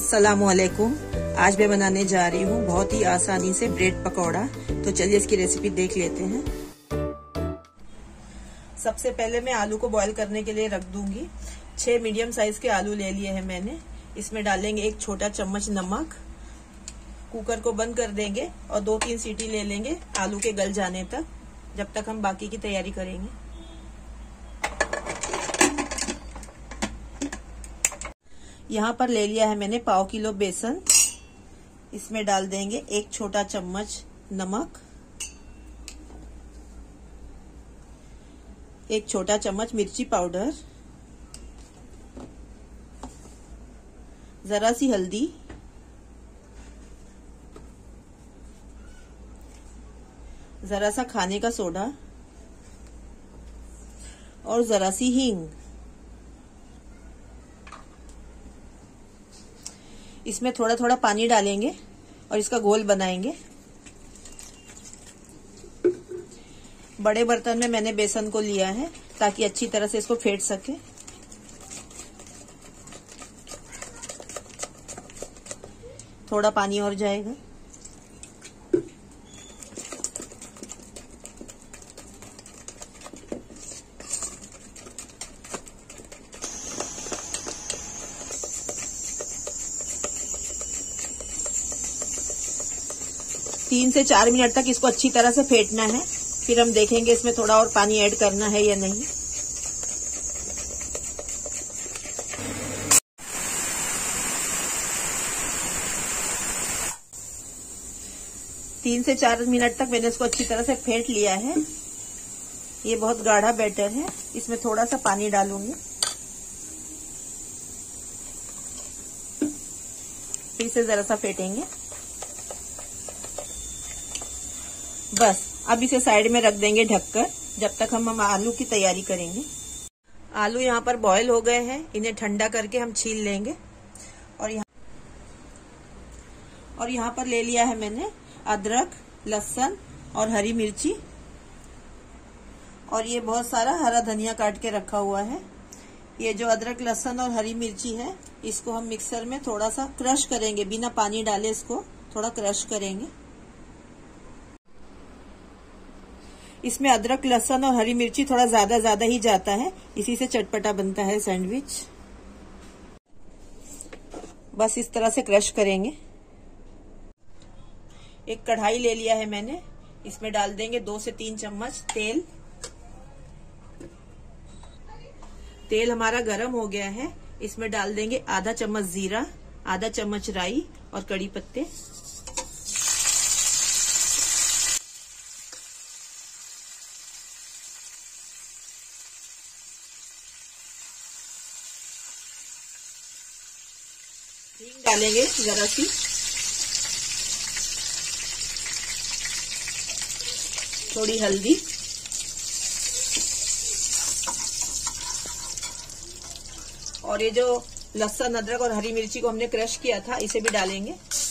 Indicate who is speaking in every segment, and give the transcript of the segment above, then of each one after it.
Speaker 1: अस्सलामुअलैकुम। आज मैं बनाने जा रही हूँ बहुत ही आसानी से ब्रेड पकौड़ा। तो चलिए इसकी रेसिपी देख लेते हैं। सबसे पहले मैं आलू को बॉईल करने के लिए रख दूंगी। 6 मीडियम साइज के आलू ले लिए हैं मैंने। इसमें डालेंगे 1 छोटा चम्मच नमक। कुकर को बंद कर देंगे और 2-3 सीटी ले लेंगे आलू के गल जाने तक, जब तक हम बाकी की तैयारी करेंगे। यहाँ पर ले लिया है मैंने पाव किलो बेसन। इसमें डाल देंगे 1 छोटा चम्मच नमक, 1 छोटा चम्मच मिर्ची पाउडर, जरा सी हल्दी, जरा सा खाने का सोडा और जरा सी हींग। इसमें थोड़ा थोड़ा पानी डालेंगे और इसका घोल बनाएंगे। बड़े बर्तन में मैंने बेसन को लिया है ताकि अच्छी तरह से इसको फेंट सके। थोड़ा पानी और जाएगा। तीन से 4 मिनट तक इसको अच्छी तरह से फेंटना है। फिर हम देखेंगे इसमें थोड़ा और पानी ऐड करना है या नहीं। तीन से 4 मिनट तक मैंने इसको अच्छी तरह से फेंट लिया है। ये बहुत गाढ़ा बैटर है। इसमें थोड़ा सा पानी डालूंगी। फिर से जरा सा फेंटेंगे। बस अब इसे साइड में रख देंगे ढककर, जब तक हम आलू की तैयारी करेंगे। आलू यहाँ पर बॉयल हो गए हैं। इन्हें ठंडा करके हम छील लेंगे। और यहाँ पर ले लिया है मैंने अदरक, लहसुन और हरी मिर्ची, और ये बहुत सारा हरा धनिया काट के रखा हुआ है। ये जो अदरक, लहसुन और हरी मिर्ची है, इसको हम मिक्सर में थोड़ा सा क्रश करेंगे। बिना पानी डाले इसको थोड़ा क्रश करेंगे। इसमें अदरक, लहसुन और हरी मिर्ची थोड़ा ज्यादा ही जाता है, इसी से चटपटा बनता है सैंडविच। बस इस तरह से क्रश करेंगे। एक कढ़ाई ले लिया है मैंने। इसमें डाल देंगे 2 से 3 चम्मच तेल। तेल हमारा गरम हो गया है। इसमें डाल देंगे आधा चम्मच जीरा, आधा चम्मच राई और कड़ी पत्ते। हींग डालेंगे जरा सी, थोड़ी हल्दी, और ये जो लहसुन, अदरक और हरी मिर्ची को हमने क्रश किया था, इसे भी डालेंगे।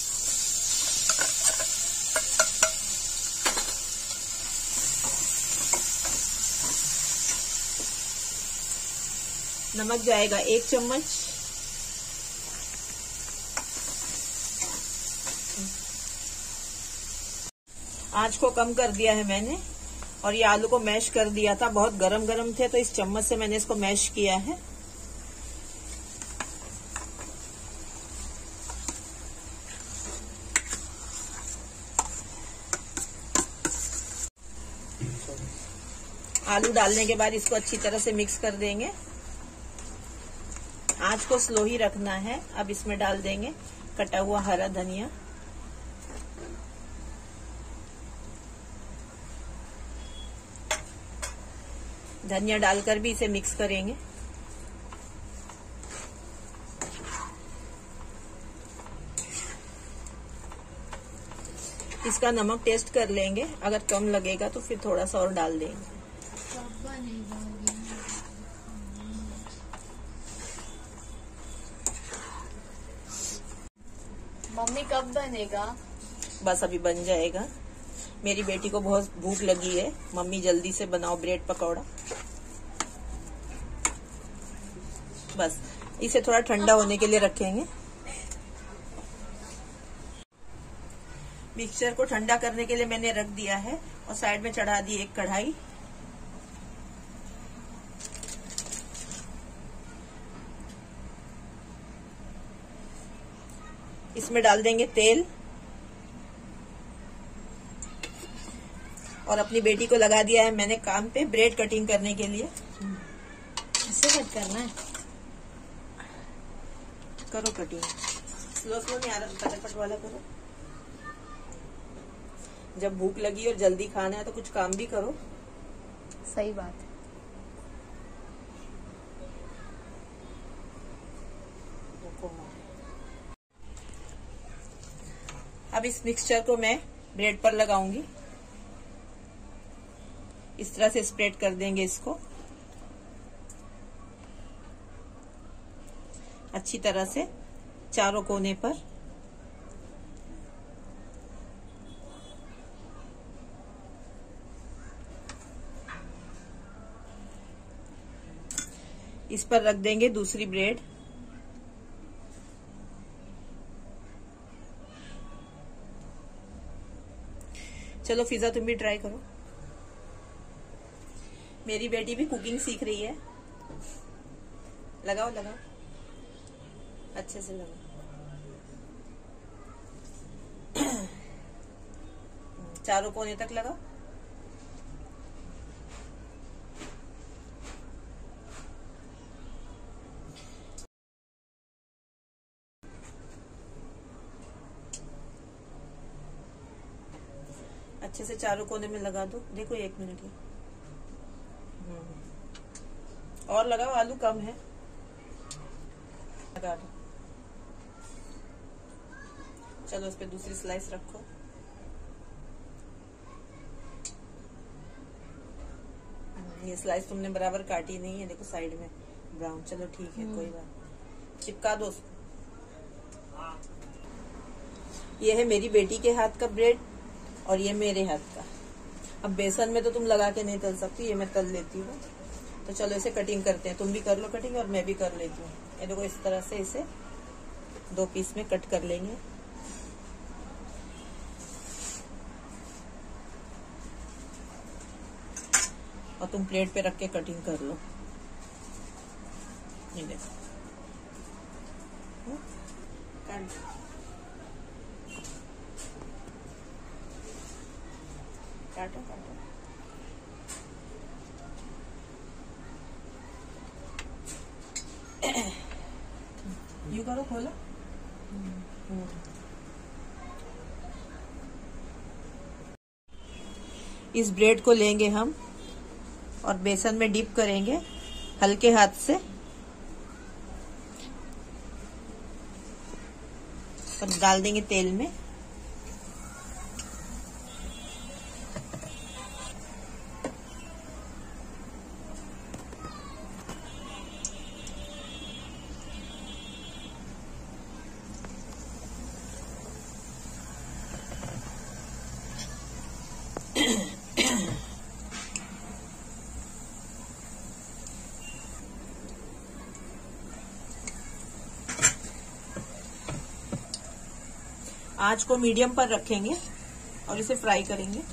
Speaker 1: नमक जाएगा 1 चम्मच। आंच को कम कर दिया है मैंने और ये आलू को मैश कर दिया था। बहुत गरम थे तो इस चम्मच से मैंने इसको मैश किया है। आलू डालने के बाद इसको अच्छी तरह से मिक्स कर देंगे। आंच को स्लो ही रखना है। अब इसमें डाल देंगे कटा हुआ हरा धनिया, धनिया डालकर भी इसे मिक्स करेंगे। इसका नमक टेस्ट कर लेंगे। अगर कम लगेगा तो फिर थोड़ा सा और डाल देंगे।
Speaker 2: मम्मी कब बनेगा?
Speaker 1: बस अभी बन जाएगा। मेरी बेटी को बहुत भूख लगी है। मम्मी जल्दी से बनाओ ब्रेड पकौड़ा। बस इसे थोड़ा ठंडा होने के लिए रखेंगे। मिक्सचर को ठंडा करने के लिए मैंने रख दिया है और साइड में चढ़ा दी एक कढ़ाई। इसमें डाल देंगे तेल और अपनी बेटी को लगा दिया है मैंने काम पे ब्रेड कटिंग करने के लिए।
Speaker 2: ऐसे कट करना है?
Speaker 1: करो कटिंग, स्लो स्लो नहीं आ रहा, फटाफट वाला करो। जब भूख लगी और जल्दी खाना है तो कुछ काम भी करो।
Speaker 2: सही बात है।
Speaker 1: अब इस मिक्सचर को मैं ब्रेड पर लगाऊंगी। इस तरह से स्प्रेड कर देंगे इसको अच्छी तरह से चारों कोने पर। इस पर रख देंगे दूसरी ब्रेड। चलो फिजा तुम भी ट्राई करो। मेरी बेटी भी कुकिंग सीख रही है। लगाओ लगाओ, अच्छे से लगाओ। चारों कोने तक लगाओ। अच्छे से चारों कोने में लगा दो। देखो 1 मिनट है, और लगाओ, आलू कम है, लगा दो। चलो उस पे दूसरी स्लाइस रखो। ये स्लाइस तुमने बराबर काटी नहीं है, देखो साइड में ब्राउन। चलो ठीक है, कोई बात, चिपका दो उसको। ये है मेरी बेटी के हाथ का ब्रेड और ये मेरे हाथ का। अब बेसन में तो तुम लगा के नहीं तल सकती, ये मैं तल लेती हूँ। तो चलो इसे कटिंग करते हैं। तुम भी कर लो कटिंग और मैं भी कर लेती हूँ। ये देखो इस तरह से इसे 2 पीस में कट कर लेंगे। और तुम प्लेट पे रख के कटिंग कर लो। ये देखो, काटो काटो। यू करो, खोलो। इस ब्रेड को लेंगे हम और बेसन में डिप करेंगे हल्के हाथ से और डाल देंगे तेल में। आंच को मीडियम पर रखेंगे और इसे फ्राई करेंगे।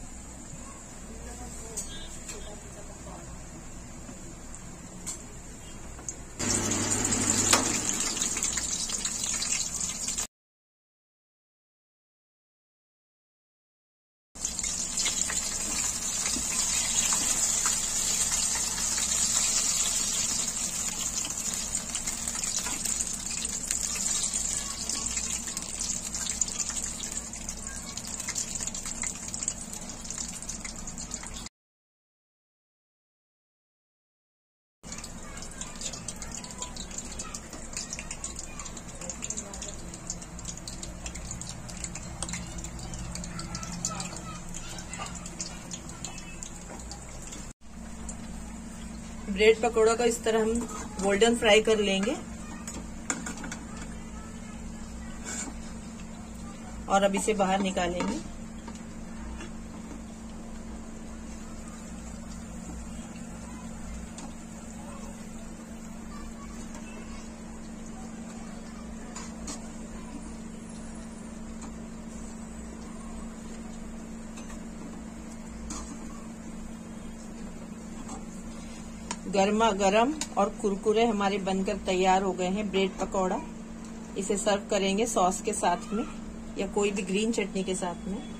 Speaker 1: ब्रेड पकौड़ा का इस तरह हम गोल्डन फ्राई कर लेंगे और अब इसे बाहर निकालेंगे। गर्मा गर्म और कुरकुरे हमारे बनकर तैयार हो गए हैं ब्रेड पकौड़ा। इसे सर्व करेंगे सॉस के साथ में या कोई भी ग्रीन चटनी के साथ में।